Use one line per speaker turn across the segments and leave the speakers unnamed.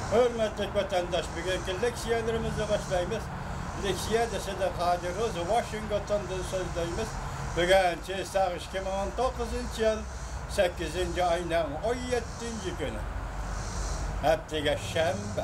Hürmetli vatandaş, bugünkü leksiyalarımızla başlayımız. Leksiya dese de Kadiruz, Washington'dan sözdeyimiz. Bugün Çesar 2019 yıl 8. ayının 17. günü. Haftaga şembe.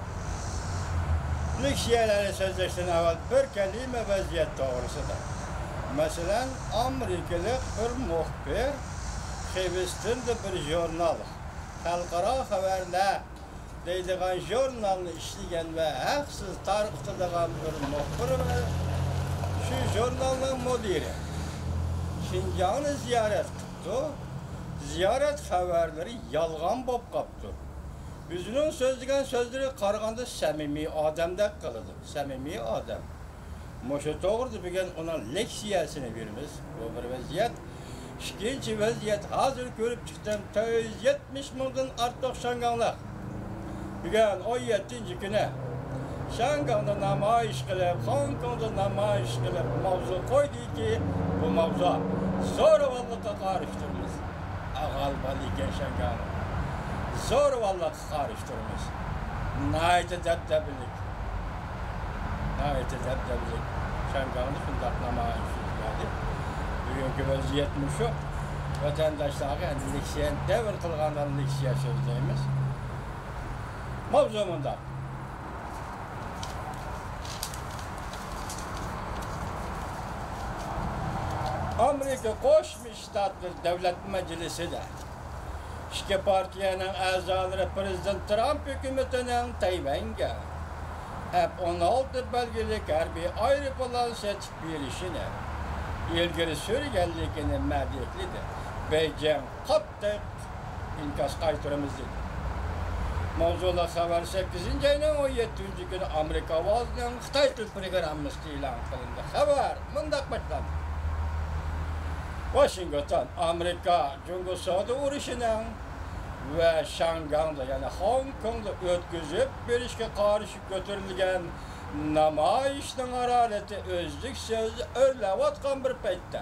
Leksiyaları sözleşten evvel bir kelime vaziyet doğrusudur. Mesela Amerikalı bir muhbir, Hibistin'de bir jurnal, halkara haberler deydiğen jurnalını işleyen ve haksız tarıqtıdığan bir muhbir ve şu jurnalın müdiri. Şinjan'ı ziyaret kıptı, ziyaret haberleri yalgan bop kaptı. Üzünün sözlüğün sözleri qarğanda samimi adamda kılıdı, samimi adam. Moşu doğrudur bugün ona leksiyasını verimiz, bu bir vaziyet. İkinci vaziyet hazır görüp çıktım, 170 milyon artıq Şanganlar. Bugün 17. güne Şangan'da namayiş kılıp, Hong Kong'da namayiş kılıp mavzu koydu ki bu mavzu zorbalıkla karıştırmış. Ağal baliken Şangan'ı. Zorbalıkla karıştırmış. Nayet edebdebilik. Nayet edebdebilik. Şangan'da şundak namayiş geldi. Bugünkü vaziyetmiş şu. Vatandaşları leksiyen devir kılganların leksiya sözleyimiz. Mavzumunda. Amerika Qo'shma Shtatlar Davlat Majlisida ikki partiyaning a'zolari Prezident Trump hukumatining Tayvanga F-16 belgilik harbiy aeroplan sotib berishini ilgari surganligini ma'lumladi. Beijing qattiq inkas qaytaramiz dedi. Mavzular xabar 8. ayning 17. günü Amerika ovozining Xitoy til programmasi e'lon qilindi. Xabar mundaq boshlandi. Washington, Amerika Jungo Savdo urushining ve Şangang'da yani Hong Kong'da ötküzüp berishga qarshi ko'tarilgan namoyishning harorati o'zliksiz o'rlayotgan bir paytda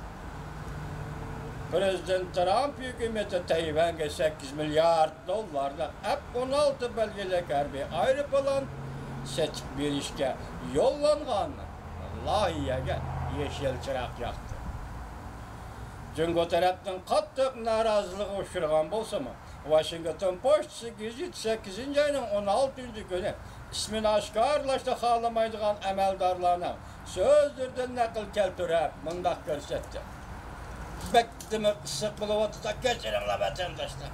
Prezident Trump hukumati Tayvanga 8 milyard dollarlik F-16 belgilik harbiy aeroplan sotib berishga yo'llangan loyihaga yeşil chiroq yoqdi. Jungo tarafdan qattiq norozilik uchragan bo'lsa-mu, Washington pochtasi gazet 8. ayning 16. günü ismini oshkorlashni xohlamaydigan amaldorlarning so'zlaridan naql keltirib mundaq ko'rsatdi. Bekdimi issiq bo'layotsa kechiringlar vatandoshlar.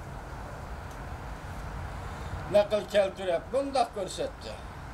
Naql keltirib mundaq ko'rsatdi.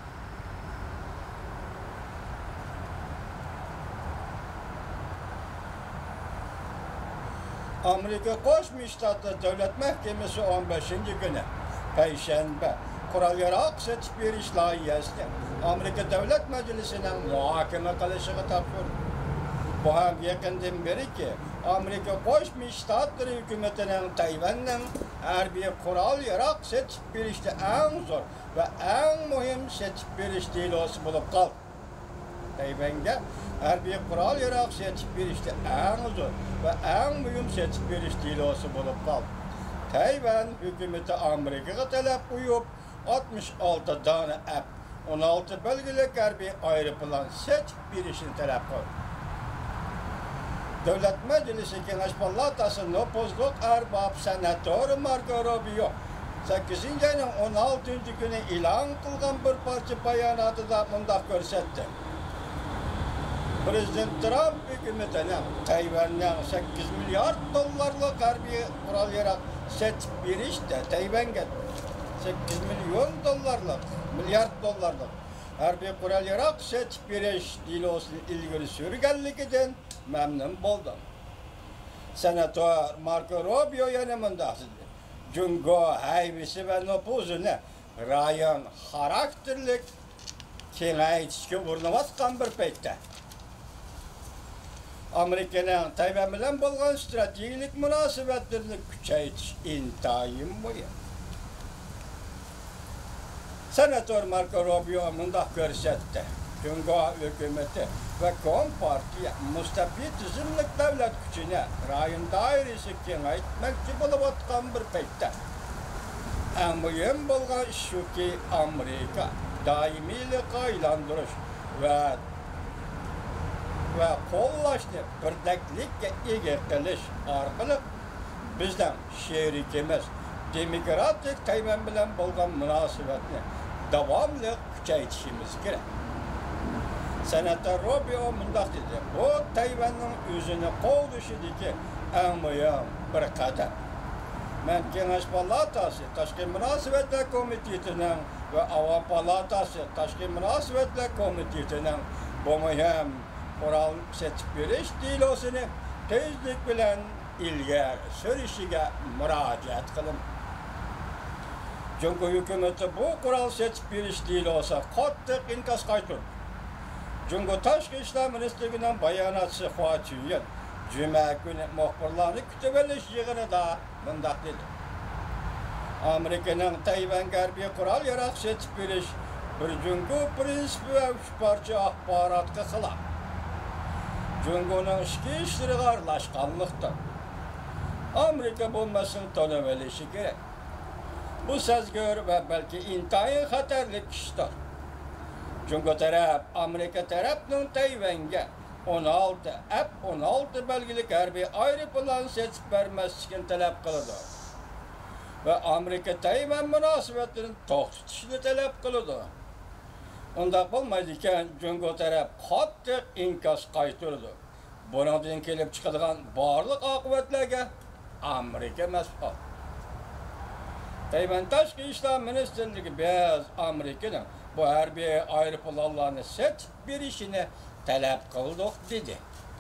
Amerika Qo'shma Shtatlar Davlat Mahkamasi 15. günü payshanba qurol-yarog' sotib berish loyihasini Amerika Davlat Majlisining muhokama qilishiga topshirdi. Bu ham yaqindan beriki Amerika Qo'shma Shtatlar hukumatining Tayvanning harbiy qurol-yarog' sotib berishda eng zo'r va eng muhim sotib berish delosi bo'lib qoldi. Tayvanga harbiy qurol-yarog' sotib berishda eng zo'r va eng muhim sotib berish delosi bo'lib qoldi. Tayvan hukumati Amerikaga talab qo'yib 66 dona F-16 belgilik harbiy aeroplan sotib berishini talab qildi. Davlat Majlisi Kengash palatasi nopozlik arbab senatori Marco Rubio 8. ayning 16. günü e'lon qilgan bir parcha bayonotida mundaq ko'rsatdi. Prezident Trump hukumatining Tayvanning 8 milyard dollarlik harbiy qurol-yarog' sotib berishda Tayvanga 8 milyard dollarlik harbiy qurol-yarog' sotib berish delosini ilgari surganligidan memnun bo'ldim. Senator Marco Rubio yana mundaq dedi. Jungo haybisi ve nüfuzunu rayon xarakterlik kengaytishga urinayotgan bir paytda Amerikaning Tayvan bilan bo'lgan strategik munosabatlarni kuchaytirish intayin muhim. Senator Marco Rubio mundaq ko'rsatdi. Jungo hukumati ve Kompartiya mustaqil tizimlik davlat kuchini rayon doirasi kengaytmoqchi bo'layotgan bir paytda En mühim bolgan şu ki Amerika daimilik aylandırış ve qo'llashni birdaklikka ega qilish orqali bizdan sherikimiz demokratik Tayvan bilan bo'lgan munosabatni davomli kuchaytirishimiz kerak. Senator Rubio mundaq dedi: "Bu Tayvanning o'zini qo'llashidagi eng muhim bir qadam." Men Kengash palatasi Tashqi munosabatlar komitetining va Avam palatasi Tashqi munosabatlar komitetining bu muhim Qurol setib berish deylosini tezlik bilan ilgari surishiga murojaat qildim. Jungo hukumati bu qurol setib berish deylosi qattiq inkas qaytirdi. Jungo Tashqi ishlar ministrligining bayonotchisi Hua Chunying juma kuni muxbirlarni kutib olish yig'inida bunday dedi: Amerikaning Tayvan garbiy qurol yarog' setib berish bir jungo prinsipi va uch parcha axborotga xilof. Jungo'ning ichki ishlariga aralashganlikda Amerika bo'lmasini tanib olishi kerak. Bu sezgir va balki intayin xatarli ishdir. Jungo taraf Amerika tarafining Tayvanga 16 belgili harbiy aeroplan setib bermasligini talab qiladi. Ve Amerika Tayvan munosabatini to'xtatishni talab qiladi. Undaq bo'lmaydigan Jungo taraf qattiq inkas qaytirdi. Bundan kelib chiqadigan barliq oqibatlarga Amerika mas'ul. Tayvan Tashqi ishlar ministrligi biz Amerikaning bu harbiy aeroplanlarni setib berishini talab qildik dedi.